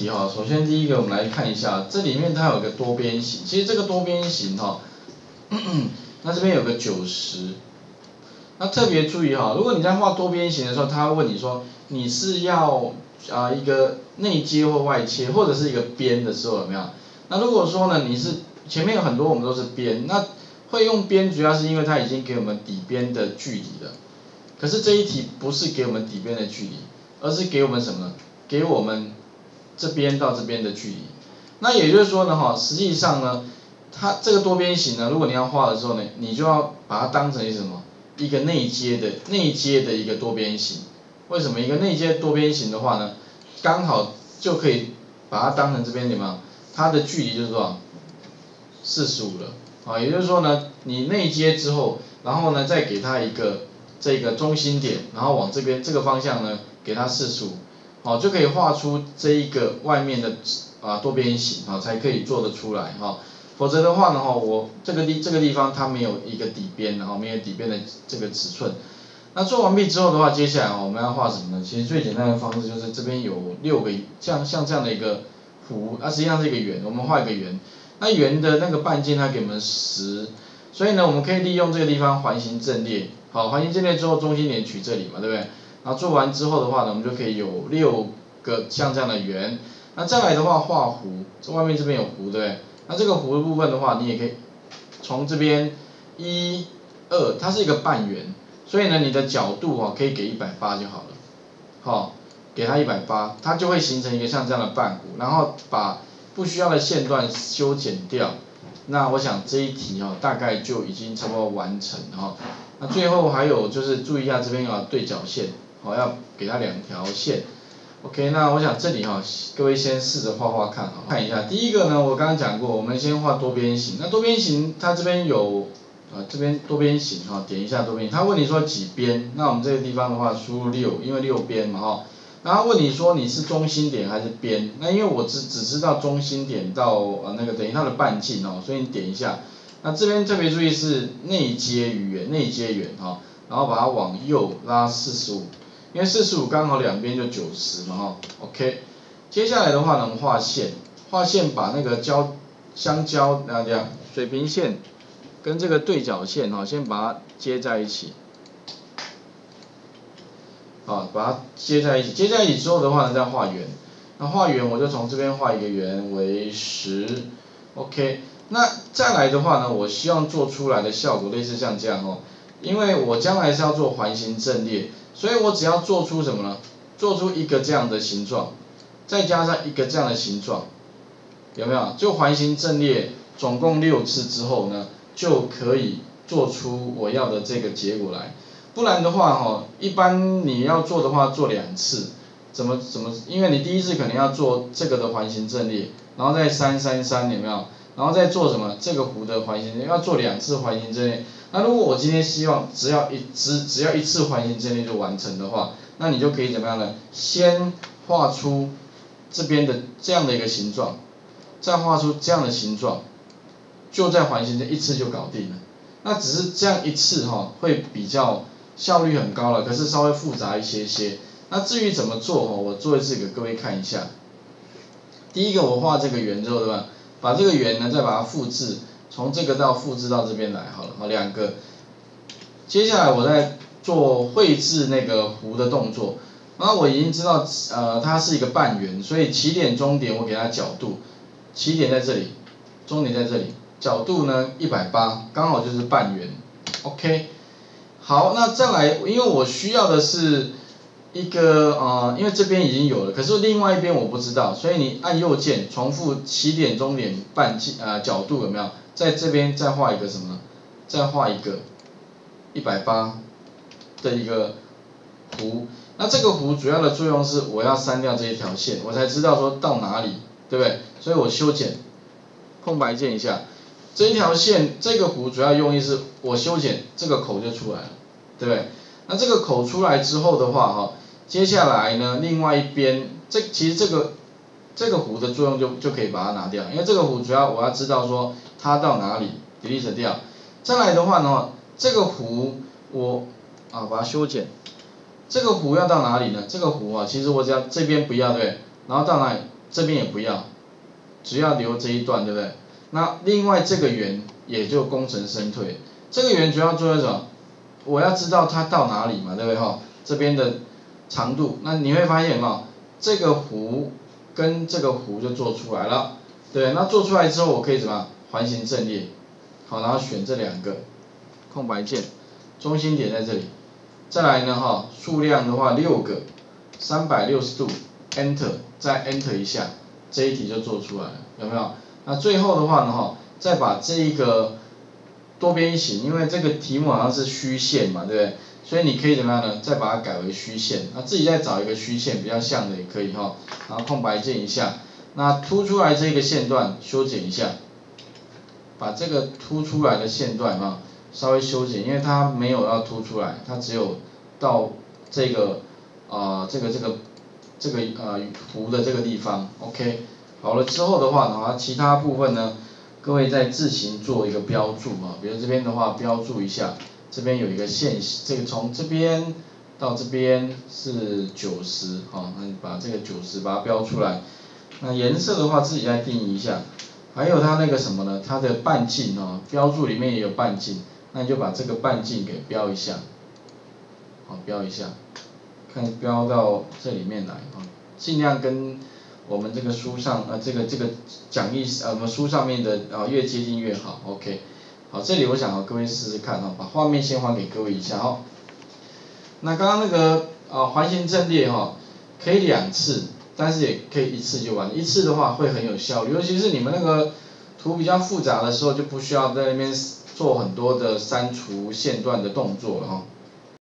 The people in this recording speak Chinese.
题哈，首先第一个我们来看一下，这里面它有个多边形，其实这个多边形哈，那这边有个90，那特别注意哈，如果你在画多边形的时候，他会问你说你是要一个内接或外切，或者是一个边的时候有没有？那如果说呢你是前面有很多我们都是边，那会用边主要是因为它已经给我们底边的距离了，可是这一题不是给我们底边的距离，而是给我们什么呢？给我们这边到这边的距离。那也就是说呢哈，实际上呢，它这个多边形呢，如果你要画的时候呢，你就要把它当成什么？一个内接的一个多边形。为什么一个内接多边形的话呢，刚好就可以把它当成这边什么？它的距离就是多少？45了。啊，也就是说呢，你内接之后，然后呢再给它一个这个中心点，然后往这边这个方向呢给它45，好，就可以画出这一个外面的多边形，好，才可以做得出来哈。否则的话呢，我这个地方它没有一个底边，然后没有底边的这个尺寸。那做完毕之后的话，接下来我们要画什么呢？其实最简单的方式就是这边有6个像这样的一个弧，实际上是一个圆，我们画一个圆。那圆的那个半径它给我们10，所以呢我们可以利用这个地方环形阵列，好，环形阵列之后中心点取这里嘛，对不对？然后做完之后的话呢，我们就可以有6个像这样的圆。那再来的话画弧，这外面这边有弧，对不对？那这个弧的部分的话，你也可以从这边1、2，它是一个半圆，所以呢你的角度可以给180就好了，好，给它180，它就会形成一个像这样的半弧，然后把不需要的线段修剪掉。那我想这一题大概就已经差不多完成了那最后还有就是注意一下这边对角线，要给它2条线。OK， 那我想这里各位先试着画画看，看一下。第一个呢，我刚刚讲过，我们先画多边形。那多边形它这边有这边多边形点一下多边形。它问你说几边？那我们这个地方的话输入6，因为6边嘛然后问你说你是中心点还是边？那因为我只知道中心点到那个等于它的半径所以你点一下。那这边特别注意是内接与圆，内接圆然后把它往右拉45。因为45刚好两边就90嘛，OK。接下来的话呢，我们画线，画线把那个相交水平线跟这个对角线先把它接在一起，好，把它接在一起。接在一起之后的话呢，再画圆。那画圆我就从这边画一个圆为10，OK。那再来的话呢，我希望做出来的效果类似像这样因为我将来是要做环形阵列。所以我只要做出什么呢？做出一个这样的形状，再加上一个这样的形状，有没有？就环形阵列总共6次之后呢，就可以做出我要的这个结果来。不然的话一般你要做的话做2次，怎么？因为你第一次可能要做这个的环形阵列，然后再333，有没有？然后再做什么？这个弧的环形阵列，要做2次环形阵列。那如果我今天希望只要一次环形阵列就完成的话，那你就可以怎么样呢？先画出这边的这样的一个形状，再画出这样的形状，就在环形阵一次就搞定了。那只是这样一次会比较效率很高了，可是稍微复杂一些。那至于怎么做我做一次给各位看一下。第一个我画这个圆之后，对吧？把这个圆呢再把它复制。从这个复制到这边来好了，2个。接下来我再做绘制那个弧的动作。然后我已经知道它是一个半圆，所以起点终点我给它角度，起点在这里，终点在这里，角度呢180，刚好就是半圆。OK， 好，那再来，因为我需要的是一个因为这边已经有了，可是另外一边我不知道，所以你按右键重复起点终点角度有没有？在这边再画一个什么？再画一个180的一个弧。那这个弧主要的作用是我要删掉这一条线，我才知道说到哪里，对不对？所以我修剪，空白键一下，这一条线这个弧主要用意是我修剪这个口就出来了，对不对？那这个口出来之后的话接下来呢，另外一边其实这个弧的作用就可以把它拿掉，因为这个弧主要我要知道说它到哪里 delete 掉。再来的话呢，这个弧我把它修剪，这个弧要到哪里呢？这个弧其实我只要这边不要，对不对？然后到哪里？ 这边也不要，只要留这一段，对不对？那另外这个圆也就功成身退。这个圆主要做在什么？我要知道它到哪里嘛，对不对哈？这边的长度，那你会发现哈，这个弧跟这个弧就做出来了，对，那做出来之后我可以怎么样？环形阵列，好，然后选这两个空白键，中心点在这里。再来呢哈，数量的话6个，360度 ，Enter， 再 Enter 一下，这一题就做出来了，有没有？那最后的话呢哈，再把这一个多边形，因为这个题目好像是虚线嘛，对不对？所以你可以怎么样呢？再把它改为虚线，那自己再找一个虚线比较像的也可以哈，然后空白键一下，那凸出来这个线段修剪一下，把这个凸出来的线段哈稍微修剪，因为它没有要凸出来，它只有到这个弧的这个地方 ，OK， 好了之后的话呢，其他部分呢，各位再自行做一个标注啊，比如这边的话标注一下，这边有一个线，这个从这边到这边是90，好，那你把这个90把它标出来，那颜色的话自己再定义一下，还有它那个什么呢？它的半径哦，标注里面也有半径，那你就把这个半径给标一下，好，标一下，看标到这里面来啊，尽量跟我们这个书上这个讲义我们书上面的越接近越好 ，OK， 好，这里我想各位试试看把画面先还给各位一下哈。那刚刚那个环形阵列可以2次，但是也可以1次就完，1次的话会很有效率，尤其是你们那个图比较复杂的时候，就不需要在那边做很多的删除线段的动作了哈。